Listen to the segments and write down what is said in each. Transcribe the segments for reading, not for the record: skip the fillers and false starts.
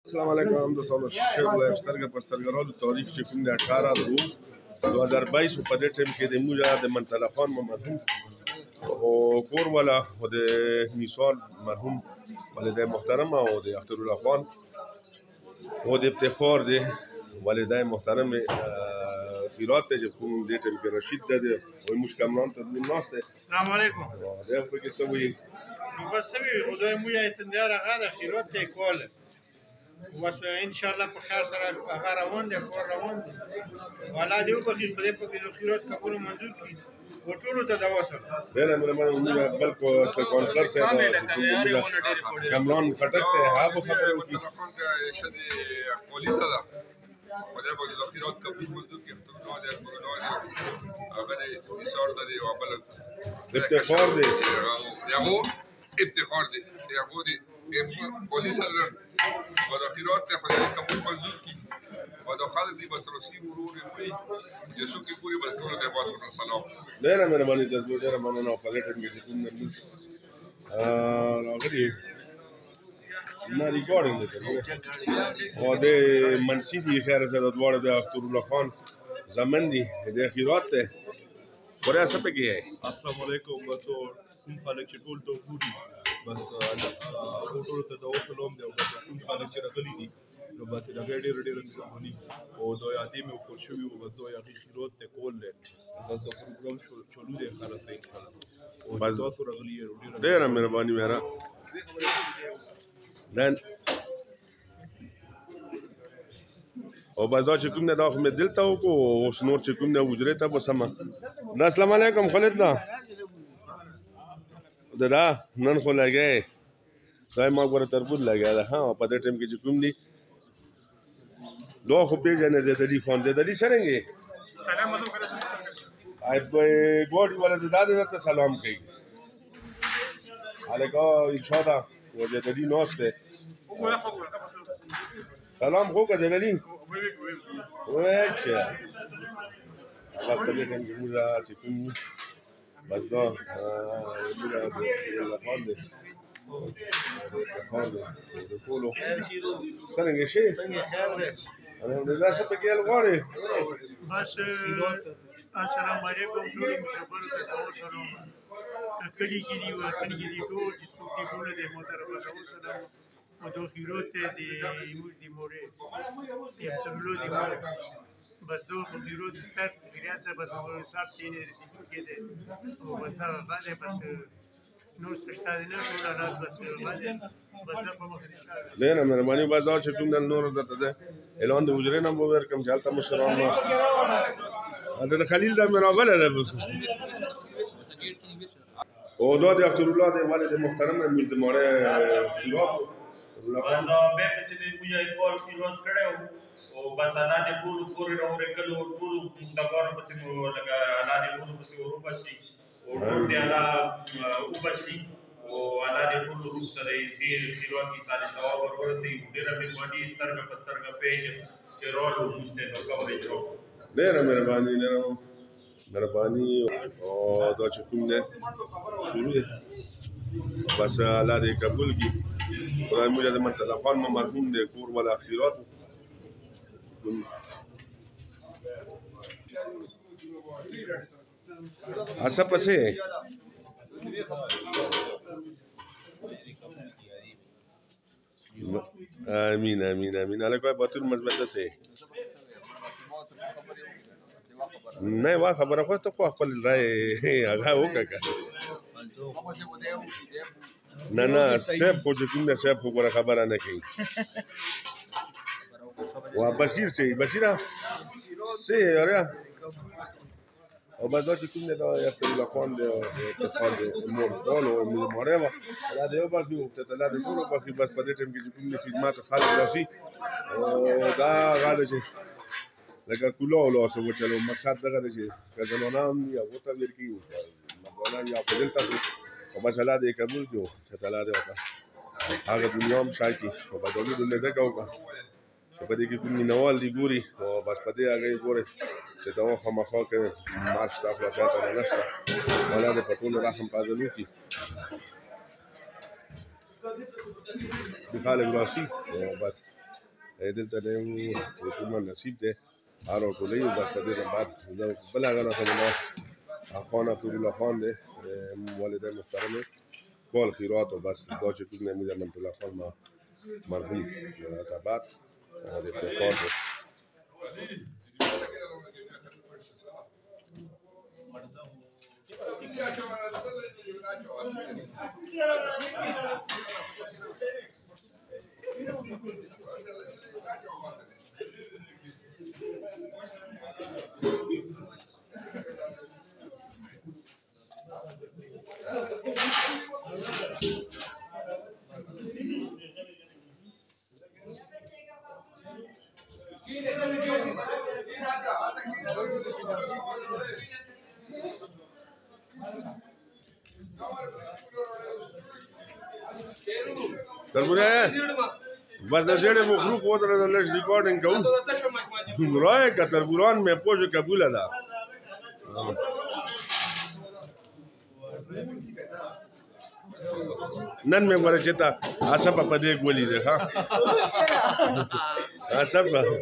السلام علیکم دوستانو، شیخ له سترګه په سترګرالو تاریخ چې کوم دی 18 روز 2022 په دې ټیم کې د موږ د منطقه خان مرحوم او کور والا او د نثار مرحوم والدای محترم او د اختر الله خان او د افتخار د والدای محترم خیرات ته چې کوم دې ټیم کې رشید ده او موږ کمران ته الناس ده. السلام علیکم. دا په کې سوي بس سوي خدای مو یې تندار غاده خیرات ته کول بس ان شاء الله په خیر سره هغه روان دي کور روان دي والا دی په دې په کې خیرات قبول منظور کی ټولو ته دوا سره ډېر مهرباني بل کو سپانسر صاحب کمران خټک ته هغه خبره وکړي شدي پولیس ده خدای په دې خیرات قبول منظور کی ټول نه ده هغه نثار ده او بل افتخار دی یو افتخار دی یو دی پولیس ده و د خیرات ته خدای قبول منظور کی و د خالد دی بس رسی ورور وي جسو کی پوری بس ټول ته باندې سلام. ډېر مهرباني درته ډېر مننه په دې ټیم کې کوم نه راغلي نه ریکارډینګ دی او د منسی دی خیر سره دواړه د اختر الله خان زمن دي د خیرات ته وریا څه پکې السلام علیکم. بچو کوم خلک چې ټول ته ګوري بس ټول ته د وسلام دی او کوم خلک چې راغلي دي نو بس دا ډېر مهرباني او دا یادې مې خو شوی او بس دا یې خیرات ته کول له بس دا پروګرام چلو دی خلاص ان شاء الله او بس تاسو راغلي ډېر مهرباني میرا نن او بس دا چې کوم نه دا خو مې دلته وکړو اوس نور چې کوم نه وجرې ته به سمه. السلام علیکم خالد لا دا نن خو لګی خدای ما ګوره تربور لګیا ده ها په دې ټیم کې چې کوم دي دو خو پیژنې زیدلي خان زیدلي څرنګه سلام علیکم آی په ګوډ ولا د دادې ته سلام کوي الګا ارشاد او زیدلي نوسته سلام خو کا زیدلي وچا هغه په دې ټیم کې موږ چې کوم بس دا موږ د خان دي د ټولو څنګه شي الحمدلله څه پکې غواړي بس السلام علیکم ټول مشابهت ته وسلام کلی کې دی وطن کې دی ټول چې څوک ټول دې محترم ته وسلام او د خیرات دی موږ دی مورې احتمال دی مورې بس دو خیرات تر خیرات سره بس حساب تینې رسیدو کې دی او بس دا باندې بس نور څه نه ټول حالات بس باندې بس په مخ دي نه مهرباني بس دا چې کوم د نور درته ده اعلان د وجرې نه مو ورکم چې حالت مشران ناست د خلیل د مراغله ده او دا د اختر الله د والد محترم موږ د ماره خلاف دا به په سیمه موږ کول خیرات کړو او بس الله دې ټول کور او رکلو ټول د غوړ په سیمه لګا الله دې ټول په سیمه ورپسي او ټول دې الله وبشي او الله دې ټول روح ته دې خیرات کی سال ثواب ورورسي ډېر به باندې سترګ په سترګ پیج چې رولو مشته نو کوي جو ډېر مهرباني او دا چې کوم نه شروع ده بس الله دې قبول کړي خدای موږ د منطقه خان مرحوم دې کور ولا خیرات اسا پسې امين الکوای باتور مثبت سه نه وا خبره خو ته خو خپل رائے هغه وکړه نه سب کو چې کوم نه سب کو خبره نه کوي وا بصیر بصیره سه اوریا او بعد چې کوم نه دا اختر الله خان د اتصال د امور ټول او مړه وا دا دیو بس یو ته لا د ټول په بس په دې ټیم کې چې کوم نه خدمات خالص راشي او دا غاړه چې لکه کوله او لاسو وچلو مقصد دغه دی چې ځلونام یا وته ورکی مګولا یا په دلته او بس الله دې قبول کړو چې تعالی دې وکړه هغه دنیا هم شایي او په دغه دنیا ته وکړه چې په دې کې کوم مینوال دی ګوري او بس په دې هغه ګوري چې دا خامخا کې مارش تا خلاصات نه نشته الله دې په ټول رحم پازلو کی د خالق راشي بس دلته نه کومه نصیب دی هر ټولې بس په دې نه بعد بل هغه نه اخوان عبدالله خان دی والدین محترم کال خیرات و بس دا چې کوم نموذج من الله خان مرحوم تبعت د افتخار دی تربوره بس د ژړې مخلوق وته د لږ ریکارډینګ کوم راي کا تربوران مې پوجو قبول ده نن مې ګوره چې تا اسب په دې ګولې ده ها اسب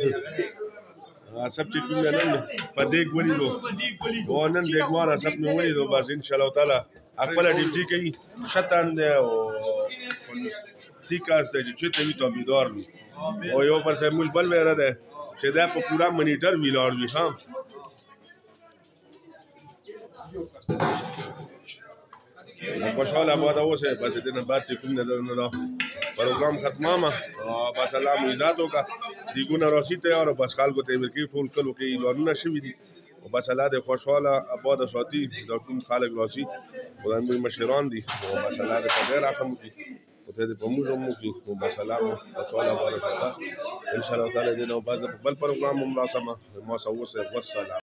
چې کوم نن په دې ګولې دو او نن دې ګوره اسب نو ولې دو بس ان شاء الله تعالی خپل ډیوټي کوي شتان ده او سیکاس ته چې ته وی ته بيدار وي او یو پر څه مول بل وره ده چې دا په پورا منیټر ویلار وي ها خوشحاله آباد اوسه بس دې نه بعد چې کوم نه پروګرام ختمه بس الله مو عزت وکړه دیګونه راسي تیار بس خلکو ته ورکی ټول کلو کې اعلانونه شوي دي او بس الله دې خوشحاله آباد ساتي دا کوم خلک راسي خدای مو مشران دي او بس الله دې په ډېر رحم وکړي او ته دې په موږ هم وکړي او بس الله مو خوشحاله آباد ساتي ان شاء الله تعالی دې نو بعد بل پروګرام هم راسمه ما سوسه والسلام